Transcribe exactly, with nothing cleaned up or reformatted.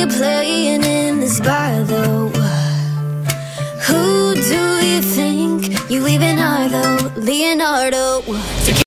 you playing in this bar though? Who do you think you leaving are though, Leonardo?